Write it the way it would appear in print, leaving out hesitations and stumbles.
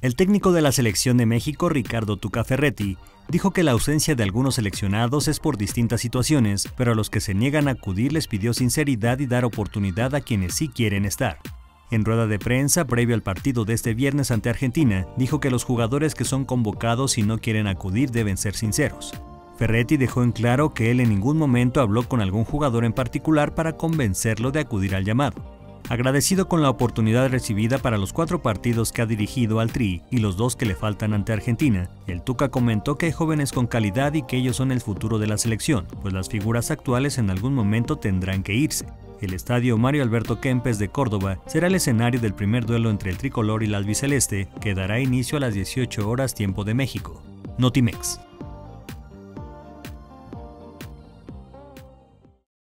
El técnico de la selección de México, Ricardo Tuca Ferretti, dijo que la ausencia de algunos seleccionados es por distintas situaciones, pero a los que se niegan a acudir les pidió sinceridad y dar oportunidad a quienes sí quieren estar. En rueda de prensa previo al partido de este viernes ante Argentina, dijo que los jugadores que son convocados y no quieren acudir deben ser sinceros. Ferretti dejó en claro que él en ningún momento habló con algún jugador en particular para convencerlo de acudir al llamado. Agradecido con la oportunidad recibida para los 4 partidos que ha dirigido al Tri y los 2 que le faltan ante Argentina, el Tuca comentó que hay jóvenes con calidad y que ellos son el futuro de la selección, pues las figuras actuales en algún momento tendrán que irse. El estadio Mario Alberto Kempes de Córdoba será el escenario del primer duelo entre el tricolor y la albiceleste, que dará inicio a las 18 horas tiempo de México. Notimex.